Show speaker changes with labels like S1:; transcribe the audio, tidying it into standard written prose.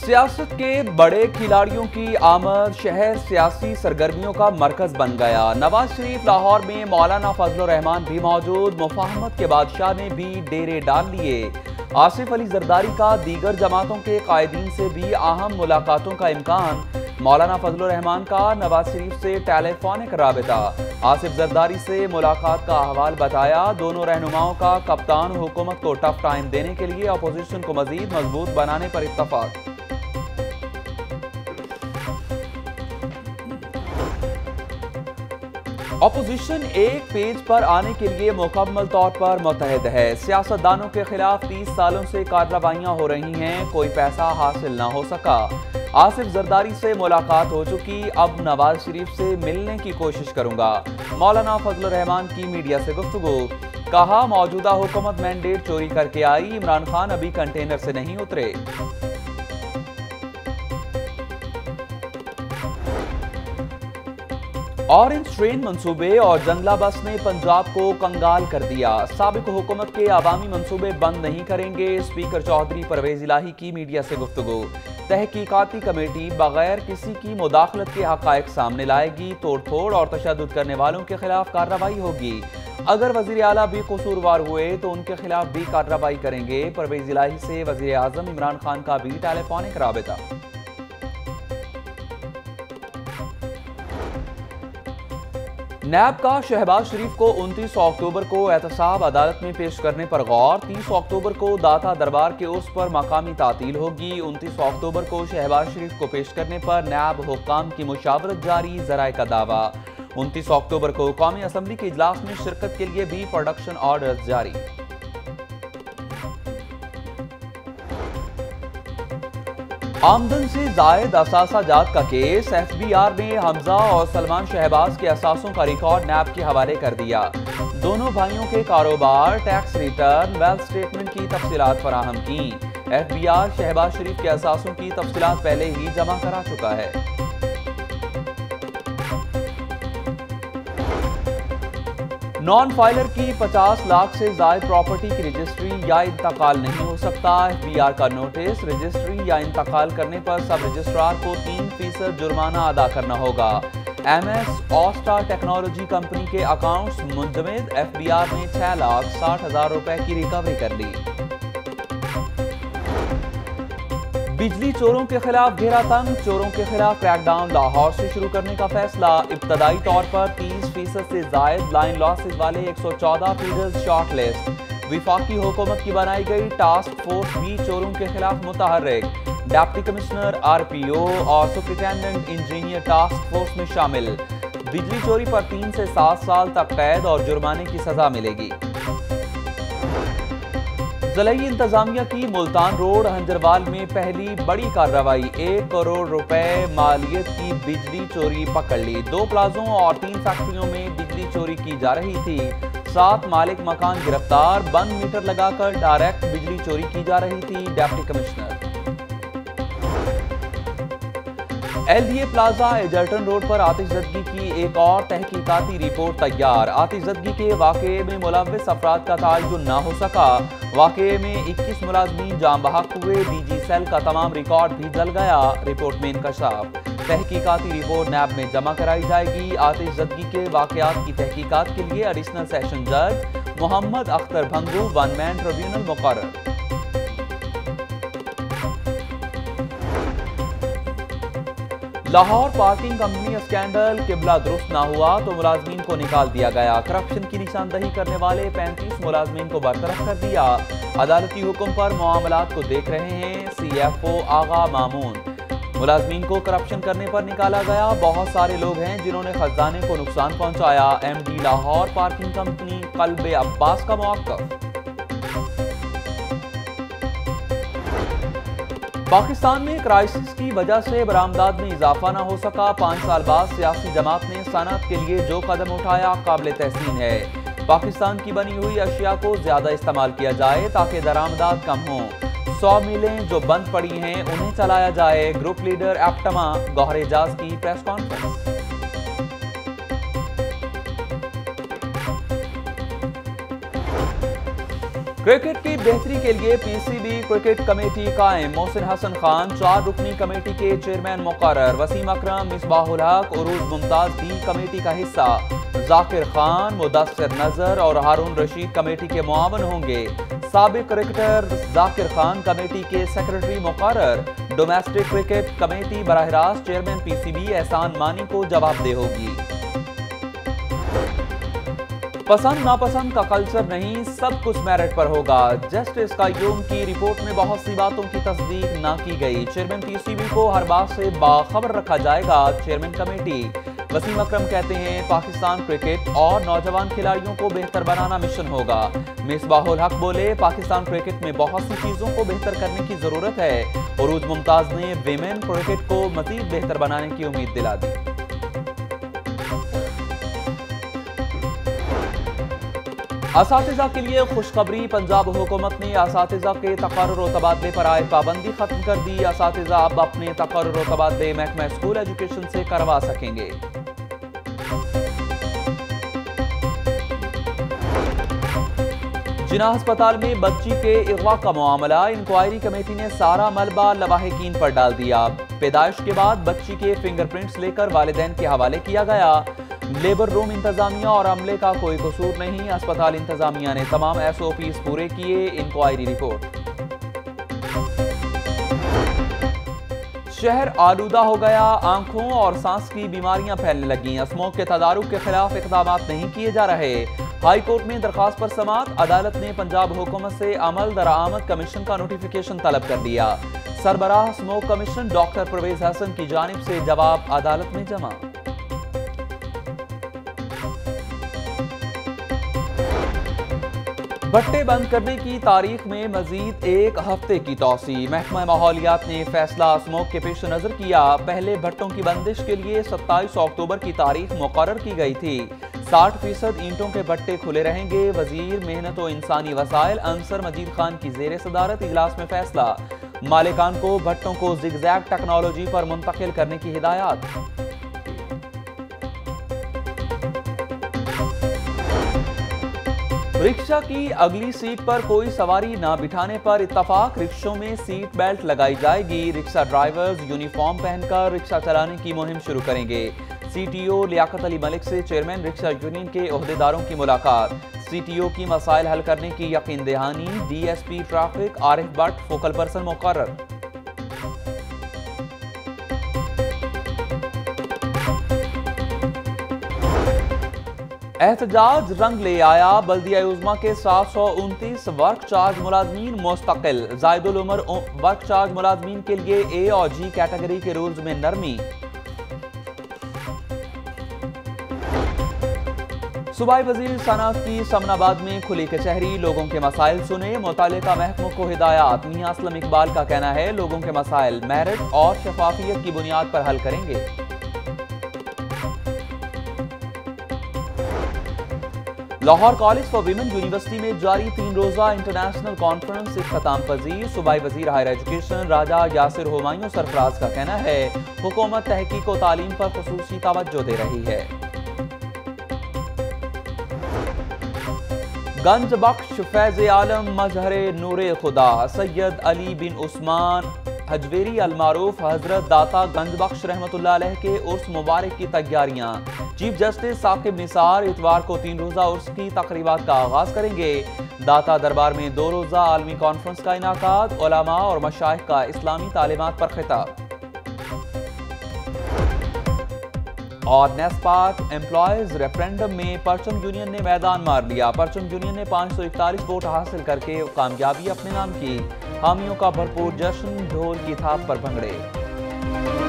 S1: सियासत के बड़े खिलाड़ियों की आमद शहर सियासी सरगर्मियों का मरकज बन गया। नवाज शरीफ लाहौर में मौलाना फजल रहमान भी मौजूद। मुफाहमत के बादशाह ने भी डेरे डाल लिए। आसिफ अली जरदारी का दीगर जमातों के कायदीन से भी अहम मुलाकातों का इम्कान। मौलाना फजल रहमान का नवाज शरीफ से टेलीफोनिक राबिता। आसिफ जरदारी से मुलाकात का अहवाल बताया। दोनों रहनुमाओं का कप्तान हुकूमत को टफ टाइम देने के लिए अपोजिशन को मजीद मजबूत बनाने पर इत्तफाक। अपोजिशन एक पेज पर आने के लिए मुकम्मल तौर पर मुतहद है। सियासतदानों के खिलाफ 30 सालों से कार्रवाइयां हो रही हैं, कोई पैसा हासिल ना हो सका। आसिफ जरदारी से मुलाकात हो चुकी, अब नवाज शरीफ से मिलने की कोशिश करूंगा। मौलाना फजल रहमान की मीडिया से गुफ्तगू। कहा, मौजूदा हुकूमत मैंडेट चोरी करके आई, इमरान-खान अभी कंटेनर से नहीं उतरे। ऑरेंज ट्रेन मंसूबे और जंगला बस ने पंजाब को कंगाल कर दिया। साबिक हुकूमत के अवामी मंसूबे बंद नहीं करेंगे। स्पीकर चौधरी परवेज इलाही की मीडिया से गुफ्तगू। तहकीकाती कमेटी बगैर किसी की मुदाखलत के हकायक सामने लाएगी। तोड़ फोड़ और तशद्दुद करने वालों के खिलाफ कार्रवाई होगी। अगर वजीर आला भी कसूरवार हुए तो उनके खिलाफ भी कार्रवाई करेंगे। परवेज इलाही से वजीर आजम इमरान-खान का भी टेलीफोनिक राबिता। नैब का शहबाज-शरीफ को 29 अक्टूबर को एहतसाब अदालत में पेश करने पर गौर। 30 अक्टूबर को दाता दरबार के उर्स पर मकामी तातील होगी। 29 अक्टूबर को शहबाज-शरीफ को पेश करने पर नैब हुक्काम की मुशावरत जारी, ज़राए का दावा। 29 अक्टूबर को कौमी असम्बली के इजलास में शिरकत के लिए भी प्रोडक्शन ऑर्डर जारी। आमदन से जायद असासा जात का केस। FBI ने हमजा और सलमान शहबाज के असासों का रिकॉर्ड नैब के हवाले कर दिया। दोनों भाइयों के कारोबार, टैक्स रिटर्न, वेल्थ स्टेटमेंट की तफसीलात फराहम की। FBI शहबाज शरीफ के असासों की तफसीलात पहले ही जमा करा चुका है। नॉन फाइलर की 50 लाख से जायद प्रॉपर्टी की रजिस्ट्री या इंतकाल नहीं हो सकता। FBI का नोटिस। रजिस्ट्री या इंतकाल करने पर सब रजिस्ट्रार को 3% जुर्माना अदा करना होगा। MS ऑस्टा टेक्नोलॉजी कंपनी के अकाउंट्स मुंजमद। FBI ने 6,60,000 रुपए की रिकवरी कर ली। बिजली चोरों के खिलाफ घेरा तंग। चोरों के खिलाफ क्रैकडाउन लाहौर से शुरू करने का फैसला। इब्तदाई तौर पर 30% से जायद लाइन लॉसेज वाले 114 फीडर्स शॉर्टलिस्ट। विफाकी हुकूमत की बनाई गई टास्क फोर्स भी चोरों के खिलाफ मुतहर्रिक। डिप्टी कमिश्नर, RPO और सुपरिटेंडेंट इंजीनियर टास्क फोर्स में शामिल। बिजली चोरी पर 3 से 7 साल तक कैद और जुर्माने की सजा मिलेगी। ज़िलाई इंतजामिया की मुल्तान रोड हंजरवाल में पहली बड़ी कार्रवाई। 1 करोड़ रुपए मालियत की बिजली चोरी पकड़ ली। 2 प्लाजों और 3 फैक्ट्रियों में बिजली चोरी की जा रही थी। 7 मालिक मकान गिरफ्तार। बंद मीटर लगाकर डायरेक्ट बिजली चोरी की जा रही थी। Deputy commissioner. LDA plaza Egerton road पर आतिशज़दगी की एक और तहकीकाती रिपोर्ट तैयार। आतिशज़दगी के वाक़े में मुलव्विस अफराद का तयन न हो सका। वाक़े में 21 मुलाज़मीन जाम बहक हुए। DG सेल का तमाम रिकॉर्ड भी जल गया। रिपोर्ट में इंकशाफ। तहकीकाती रिपोर्ट नैब में जमा कराई जाएगी। आतिशज़दगी के वाक़यात की तहकीकात के लिए एडिशनल सेशन जज मोहम्मद अख्तर भंगू 1 मैन ट्रिब्यूनल मुकर्रर। Lahore parking company scandal. किबला दुरुस्त ना हुआ तो मुलाजमीन को निकाल दिया गया। करप्शन की निशानदही करने वाले 35 मुलाजमीन को बरतरफ कर दिया। अदालती हुक्म पर मामलात को देख रहे हैं CFO आगा मामून। मुलाजमीन को करप्शन करने पर निकाला गया। बहुत सारे लोग हैं जिन्होंने खजाने को नुकसान पहुंचाया। MD Lahore parking company Kalbe Abbas का मौक़िफ़। पाकिस्तान में क्राइसिस की वजह से बरामदात में इजाफा न हो सका। 5 साल बाद सियासी जमात ने सनअत के लिए जो कदम उठाया काबिल तहसीन है। पाकिस्तान की बनी हुई अशिया को ज्यादा इस्तेमाल किया जाए ताकि दरामदात कम हो। 100 मिलें जो बंद पड़ी हैं उन्हें चलाया जाए। ग्रुप लीडर एप्टमा गौहर एजाज की प्रेस कॉन्फ्रेंस। क्रिकेट की बेहतरी के लिए पीसीबी क्रिकेट कमेटी कायम। मोहसिन हसन खान 4 रुकनी कमेटी के चेयरमैन मुकर्रर। वसीम अकरम, मिसबाहुल हक, उरूज मुमताज भी कमेटी का हिस्सा। जाकिर खान, मुदस्सिर नजर और हारून रशीद कमेटी के मुआवन होंगे। साबिक क्रिकेटर जाकिर खान कमेटी के सेक्रेटरी मुकर्रर। डोमेस्टिक क्रिकेट कमेटी बराह रास्त चेयरमैन पीसीबी एहसान मानी को जवाबदेह होगी। पसंद नापसंद का कल्चर नहीं, सब कुछ मेरिट पर होगा। जस्टिस काय्यूम की रिपोर्ट में बहुत सी बातों की तस्दीक ना की गई। चेयरमैन पीसीबी को हर बात से बाखबर रखा जाएगा। चेयरमैन कमेटी वसीम अकरम कहते हैं पाकिस्तान क्रिकेट और नौजवान खिलाड़ियों को बेहतर बनाना मिशन होगा। मिसबाहुल हक बोले पाकिस्तान क्रिकेट में बहुत सी चीजों को बेहतर करने की जरूरत है। उरूज मुमताज ने विमेन क्रिकेट को मजीद बेहतर बनाने की उम्मीद दिला दी। असातिज़ा के लिए खुशखबरी, पंजाब हुकूमत ने असातिज़ा के तकर्रुर और तबादले पर आयद पाबंदी खत्म कर दी। असातिज़ा अब अपने तकर्रुर और तबादले महकमा स्कूल एजुकेशन से करवा सकेंगे। जिना अस्पताल में बच्ची के अगवा का मामला, इंक्वायरी कमेटी ने सारा मलबा लवाहिकीन पर डाल दिया। पैदाइश के बाद बच्ची के फिंगरप्रिंट्स लेकर वालिदैन के हवाले किया गया। लेबर रूम इंतजामिया और अमले का कोई कसूर नहीं। अस्पताल इंतजामिया ने तमाम SOPs पूरे किए। Inquiry report. शहर आलूदा हो गया, आंखों और सांस की बीमारियां फैलने लगी। स्मोक के तदारुक के खिलाफ इकदाम नहीं किए जा रहे। हाई कोर्ट में दरखास्त पर समाअत, अदालत ने पंजाब हुकूमत से अमल दरामद कमीशन का नोटिफिकेशन तलब कर दिया। सरबराह smoke commission doctor Parvez Hasan की जानिब से जवाब अदालत में जमा। भट्टे बंद करने की तारीख में मजीद 1 हफ्ते की तौसी। महकमा माहौलियात ने फैसला स्मोक के पेश नजर किया। पहले भट्टों की बंदिश के लिए 27 अक्टूबर की तारीख मुकर्रर की गई थी। 60% ईंटों के भट्टे खुले रहेंगे। वजीर मेहनत और इंसानी वसाइल अंसर मजीद खान की जेर सदारत इजलास में फैसला। मालिकान को भट्टों को जिगजैग टेक्नोलॉजी पर मुंतकिल करने की हिदायत। रिक्शा की अगली सीट पर कोई सवारी ना बिठाने पर इत्तफाक, रिक्शों में सीट बेल्ट लगाई जाएगी। रिक्शा ड्राइवर्स यूनिफॉर्म पहनकर रिक्शा चलाने की मुहिम शुरू करेंगे। CTO लियाकत अली मलिक से चेयरमैन रिक्शा यूनियन के ओहदेदारों की मुलाकात। CTO की मसाइल हल करने की यकीन दहानी। DSP traffic Arif Bhatt focal person मुकर्रर। एहतजाज रंग ले आया। बल्दिया उज़्मा के 729 वर्क चार्ज मुलाजमीन मुस्तकिल। जायदुल उमर वर्क चार्ज मुलाजमीन के लिए A और G कैटेगरी के रूल्स में नरमी। सूबाई वजीर सनअत की समनाबाद में खुली कचहरी, लोगों के मसाइल सुने। मुतालिका महकमों को हिदायत। मियां असलम इकबाल का कहना है लोगों के मसाइल मेरिट और शफाफियत की बुनियाद पर हल करेंगे। Lahore college for women university में जारी 3 रोजा इंटरनेशनल कॉन्फ्रेंस इख्तिताम पजीर। सूबाई वजीर हायर एजुकेशन राजा यासिर हुमायूं सरफराज का कहना है हुकूमत तहकीक और तालीम पर खुसूसी तवज्जो दे रही है। गंज बख्श फैज़ आलम मजहरे नूरे खुदा सैयद अली बिन उस्मान हजवेरी अलमारूफ हजरत दाता गंज बख्श रहमतुल्लाह अलैह के उर्स मुबारक की तैयारियां। चीफ जस्टिस साकिब निसार इतवार को 3 रोजा उर्स की तकरीबात का आगाज करेंगे। दाता दरबार में 2 रोजा आलमी कॉन्फ्रेंस का इनाकाद। उलमा और मशाइख का इस्लामी तालीमात पर खिताब। और नेस्पाक एम्प्लॉयज रेफरेंडम में परचम यूनियन ने मैदान मार लिया। परचम यूनियन ने 541 वोट हासिल करके कामयाबी अपने नाम की। हामियों का भरपूर जश्न, ढोल की थाप पर भंगड़े।